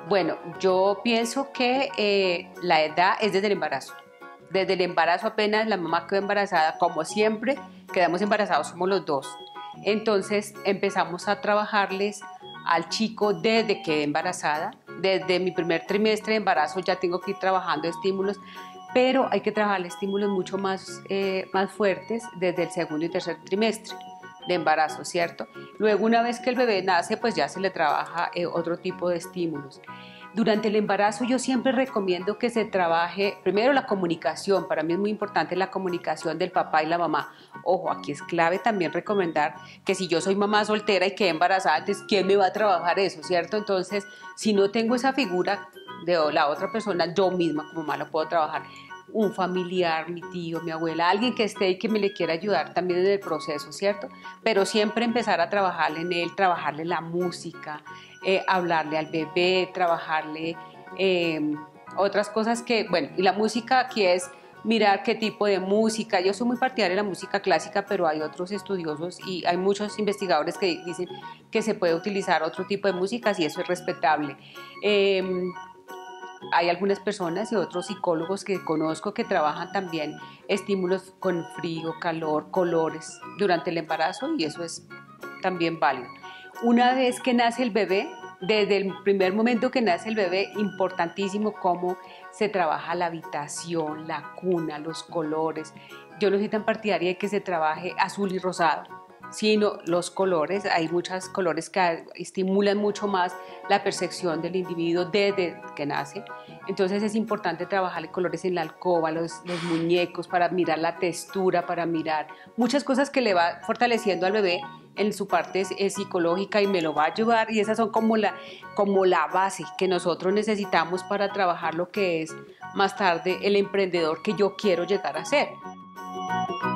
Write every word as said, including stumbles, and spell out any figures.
Bueno, yo pienso que eh, la edad es desde el embarazo. Desde el embarazo apenas la mamá quedó embarazada, como siempre, quedamos embarazados, somos los dos. Entonces empezamos a trabajarles al chico desde que quedé embarazada. Desde mi primer trimestre de embarazo ya tengo que ir trabajando estímulos, pero hay que trabajar estímulos mucho más, eh, más fuertes desde el segundo y tercer trimestre de embarazo, ¿cierto? Luego, una vez que el bebé nace, pues ya se le trabaja eh, otro tipo de estímulos. Durante el embarazo yo siempre recomiendo que se trabaje primero la comunicación. Para mí es muy importante la comunicación del papá y la mamá. Ojo, aquí es clave también recomendar que si yo soy mamá soltera y quedé embarazada, entonces ¿quién me va a trabajar eso, cierto? Entonces, si no tengo esa figura de la otra persona, yo misma como mamá lo puedo trabajar. Un familiar, mi tío, mi abuela, alguien que esté y que me le quiera ayudar también en el proceso, ¿cierto? Pero siempre empezar a trabajarle en él, trabajarle la música, eh, hablarle al bebé, trabajarle eh, otras cosas que, bueno, y la música aquí es mirar qué tipo de música. Yo soy muy partidaria de la música clásica, pero hay otros estudiosos y hay muchos investigadores que dicen que se puede utilizar otro tipo de músicas y eso es respetable. Eh, Hay algunas personas y otros psicólogos que conozco que trabajan también estímulos con frío, calor, colores durante el embarazo y eso es también válido. Una vez que nace el bebé, desde el primer momento que nace el bebé, importantísimo cómo se trabaja la habitación, la cuna, los colores. Yo no soy tan partidaria de que se trabaje azul y rosado, sino los colores. Hay muchos colores que estimulan mucho más la percepción del individuo desde que nace. Entonces es importante trabajar colores en la alcoba, los, los muñecos, para mirar la textura, para mirar muchas cosas que le va fortaleciendo al bebé en su parte es psicológica y me lo va a ayudar, y esas son como la, como la base que nosotros necesitamos para trabajar lo que es más tarde el emprendedor que yo quiero llegar a ser.